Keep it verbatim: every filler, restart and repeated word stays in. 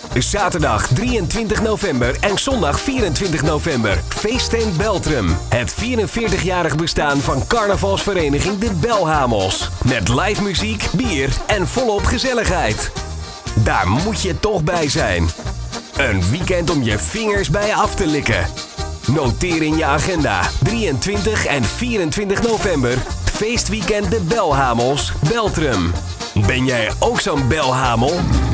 Zaterdag drieëntwintig november en zondag vierentwintig november. Feesttent Beltrum. Het vierenveertigjarig bestaan van carnavalsvereniging De Belhamels. Met live muziek, bier en volop gezelligheid. Daar moet je toch bij zijn. Een weekend om je vingers bij af te likken. Noteer in je agenda. drieëntwintig en vierentwintig november. Feestweekend De Belhamels, Beltrum. Ben jij ook zo'n belhamel?